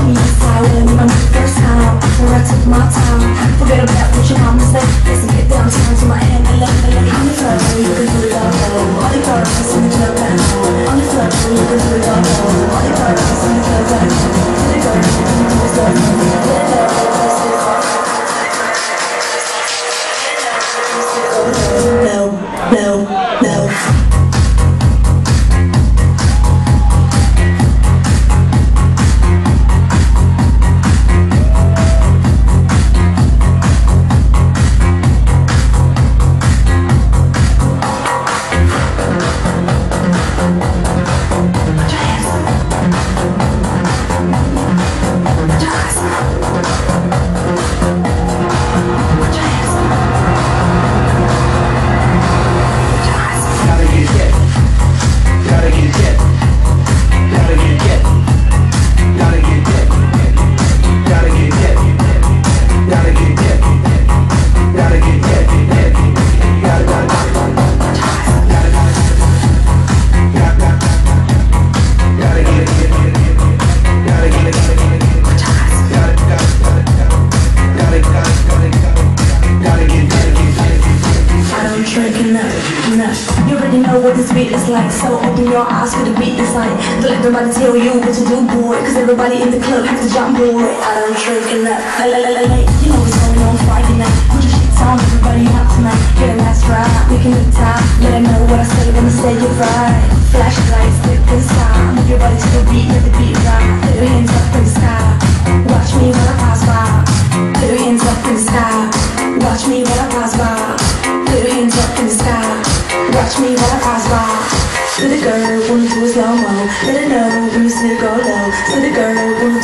me inside when I'm the first time. Before I took my time, forget about what your mama said. Listen, get down, turn to my hand, and let on the floor, you can do it all. On the floor, listen to the band. On the floor, you can do it all. On the floor, listen to the band. To the girl, you can do it all. No, no, no. You already know what this beat is like, so open your eyes for the beat is like. Don't let nobody tell you what to do, boy, cause everybody in the club has to jump, boy. I don't drink enough, you know what's going on Friday night. Put your shit on, everybody out tonight. Get a nice ride, making the time. Let them know what I say when I say you're right. Flashlights, stick to the sky. Move your body to the beat, let the beat ride. Put your hands up in the sky. Watch me when I pass by. Put your hands up in the sky. Watch me when I pass by. Put your hands up in the sky. Watch me while I pass by. To the girl, wanna do a slow-mo. Let her know when you see it go low. To the girl, wanna